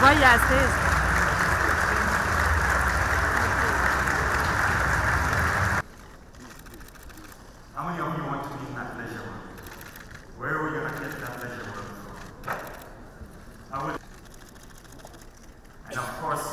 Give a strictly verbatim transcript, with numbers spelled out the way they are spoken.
Vaya, este. How many of you want to be in that pleasure world? Where are we going to get that pleasure world from? I would, and of course,